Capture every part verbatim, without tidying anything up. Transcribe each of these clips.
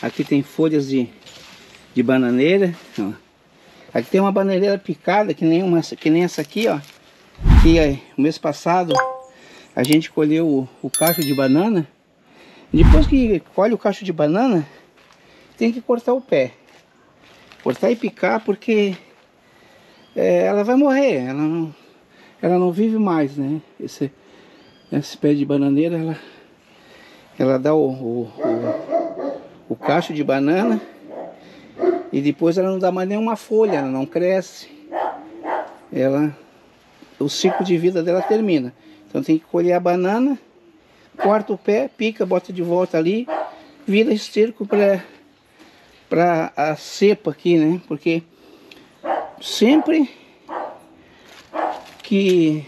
Aqui tem folhas de, de bananeira, ó. Aqui tem uma bananeira picada, que nem, uma, que nem essa aqui, ó. Que é, o mês passado a gente colheu o, o cacho de banana. Depois que colhe o cacho de banana, tem que cortar o pé. Cortar e picar, porque é, ela vai morrer. Ela não, ela não vive mais, né? Esse, esse pé de bananeira, ela, ela dá o, o, o, o cacho de banana. E depois ela não dá mais nenhuma folha, ela não cresce. Ela, o ciclo de vida dela termina. Então tem que colher a banana, corta o pé, pica, bota de volta ali, vira esterco para para a cepa aqui, né? Porque sempre que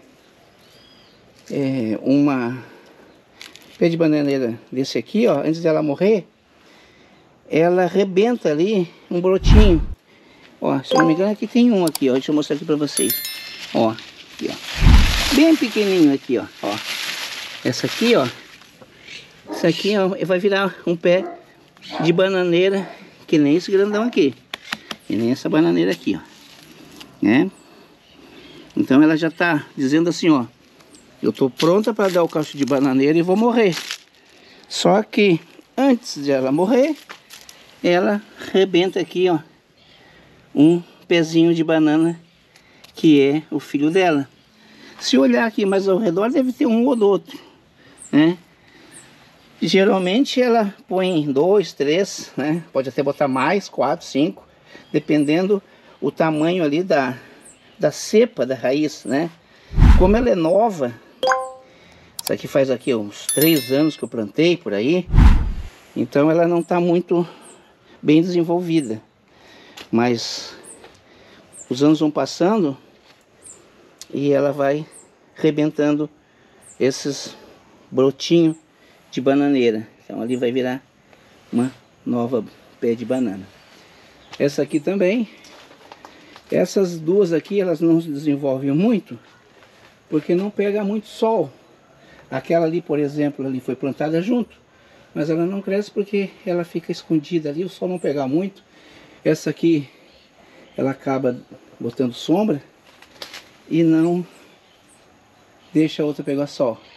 é, uma pé de bananeira desse aqui, ó, antes dela morrer, ela arrebenta ali um brotinho. Ó, se não me engano aqui tem um aqui, ó. Deixa eu mostrar aqui pra vocês. Ó, aqui, ó. Bem pequenininho aqui, ó. Ó. Essa aqui, ó. Essa aqui, ó, vai virar um pé de bananeira, que nem esse grandão aqui. Que nem essa bananeira aqui, ó. Né? Então ela já tá dizendo assim, ó. Eu tô pronta para dar o cacho de bananeira e vou morrer. Só que antes de ela morrer, ela rebenta aqui, ó, um pezinho de banana que é o filho dela. Se olhar aqui mais ao redor, deve ter um ou outro, né? Geralmente ela põe dois, três, né? Pode até botar mais, quatro, cinco, dependendo o tamanho ali da, da cepa da raiz, né? Como ela é nova, isso aqui faz aqui uns três anos que eu plantei por aí, então ela não está muito bem desenvolvida, mas os anos vão passando e ela vai rebentando esses brotinhos de bananeira. Então ali vai virar uma nova pé de banana. Essa aqui também, essas duas aqui elas não se desenvolvem muito porque não pega muito sol. Aquela ali, por exemplo, ali foi plantada junto, mas ela não cresce porque ela fica escondida ali, o sol não pega muito. Essa aqui, ela acaba botando sombra e não deixa a outra pegar sol.